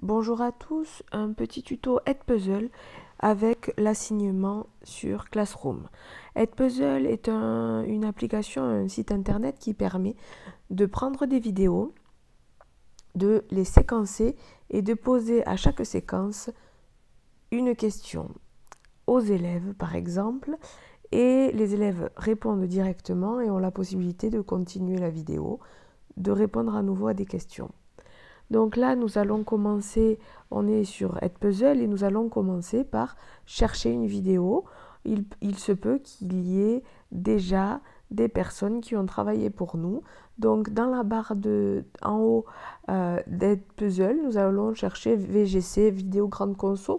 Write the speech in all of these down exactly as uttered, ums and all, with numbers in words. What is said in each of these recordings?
Bonjour à tous, un petit tuto Edpuzzle avec l'assignement sur Classroom. Edpuzzle est un, une application, un site internet qui permet de prendre des vidéos, de les séquencer et de poser à chaque séquence une question aux élèves par exemple, et les élèves répondent directement et ont la possibilité de continuer la vidéo, de répondre à nouveau à des questions. Donc là, nous allons commencer, on est sur Edpuzzle et nous allons commencer par chercher une vidéo. Il, il se peut qu'il y ait déjà des personnes qui ont travaillé pour nous. Donc dans la barre de, en haut euh, d'Edpuzzle, nous allons chercher V G C, vidéo grande conso.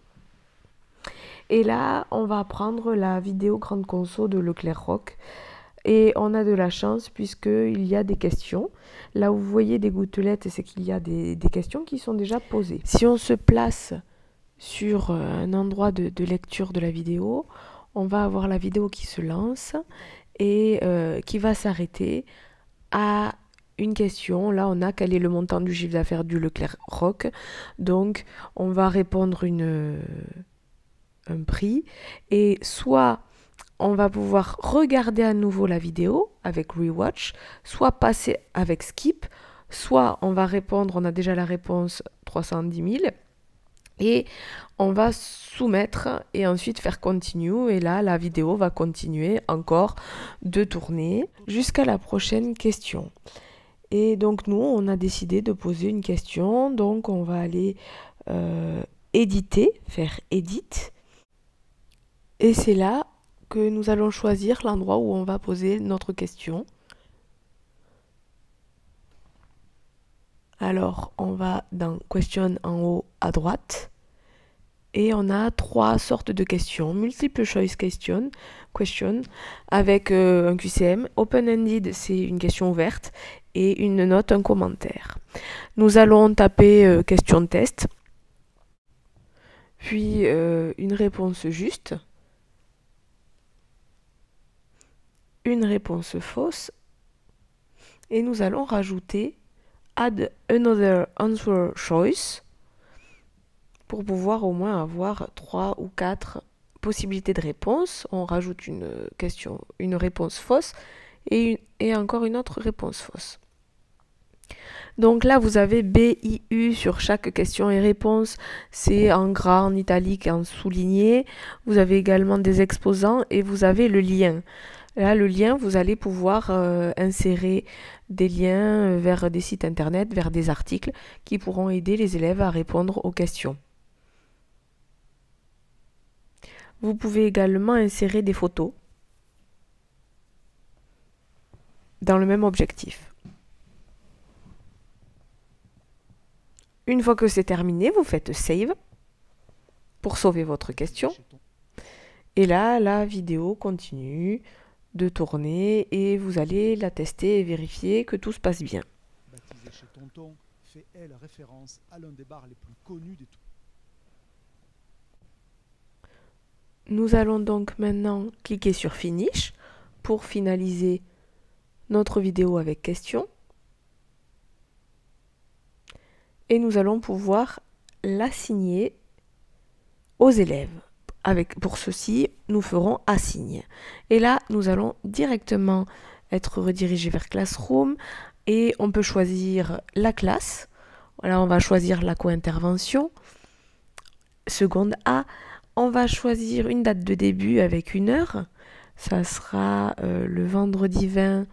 Et là, on va prendre la vidéo grande conso de Leclerc Rock. Et on a de la chance puisqu'il y a des questions. Là où vous voyez des gouttelettes, c'est qu'il y a des, des questions qui sont déjà posées. Si on se place sur un endroit de, de lecture de la vidéo, on va avoir la vidéo qui se lance et euh, qui va s'arrêter à une question. Là, on a quel est le montant du chiffre d'affaires du Leclerc Rock. Donc, on va répondre une, un prix. Et soit on va pouvoir regarder à nouveau la vidéo avec Rewatch, soit passer avec Skip, soit on va répondre, on a déjà la réponse trois cent dix mille, et on va soumettre et ensuite faire Continue, et là la vidéo va continuer encore de tourner jusqu'à la prochaine question. Et donc nous, on a décidé de poser une question, donc on va aller euh, éditer, faire Edit, et c'est là que nous allons choisir l'endroit où on va poser notre question. Alors, on va dans Question en haut à droite et on a trois sortes de questions. Multiple choice question, question avec euh, un Q C M. Open-ended, c'est une question ouverte, et une note, un commentaire. Nous allons taper euh, question test, puis euh, une réponse juste, une réponse fausse, et nous allons rajouter Add another answer choice pour pouvoir au moins avoir trois ou quatre possibilités de réponse. On rajoute une question, une réponse fausse et, une, et encore une autre réponse fausse. Donc là, vous avez B I U sur chaque question et réponse. C'est en gras, en italique, en souligné. Vous avez également des exposants et vous avez le lien. Là, le lien, vous allez pouvoir euh, insérer des liens vers des sites internet, vers des articles qui pourront aider les élèves à répondre aux questions. Vous pouvez également insérer des photos dans le même objectif. Une fois que c'est terminé, vous faites Save pour sauver votre question. Et là, la vidéo continue de tourner et vous allez la tester et vérifier que tout se passe bien. Baptisé chez Tonton, fait elle référence à l'un des bars les plus connus de tout. Nous allons donc maintenant cliquer sur Finish pour finaliser notre vidéo avec question. Et nous allons pouvoir l'assigner aux élèves. Avec, pour ceci, nous ferons Assign. Et là, nous allons directement être redirigés vers Classroom et on peut choisir la classe. Là, on va choisir la co-intervention. Seconde A, on va choisir une date de début avec une heure. Ça sera euh, le vendredi vingt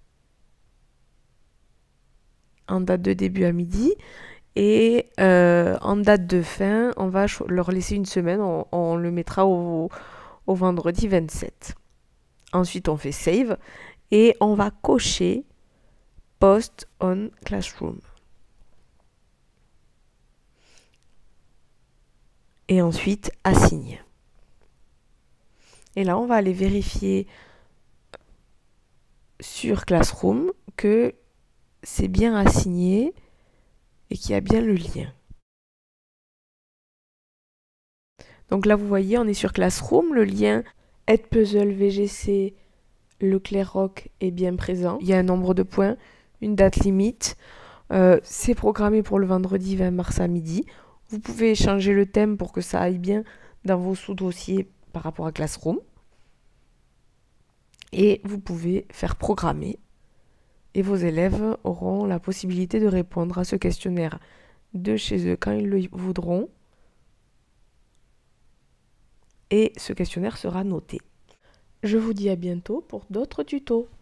en date de début à midi. Et euh, en date de fin, on va leur laisser une semaine, on, on le mettra au, au vendredi vingt-sept. Ensuite, on fait Save et on va cocher Post on Classroom. Et ensuite, Assign. Et là, on va aller vérifier sur Classroom que c'est bien assigné et qu'il y a bien le lien. Donc là, vous voyez, on est sur Classroom, le lien Edpuzzle V G C Leclerc Rock est bien présent. Il y a un nombre de points, une date limite. Euh, c'est programmé pour le vendredi vingt mars à midi. Vous pouvez changer le thème pour que ça aille bien dans vos sous-dossiers par rapport à Classroom. Et vous pouvez faire programmer. Et vos élèves auront la possibilité de répondre à ce questionnaire de chez eux quand ils le voudront. Et ce questionnaire sera noté. Je vous dis à bientôt pour d'autres tutos.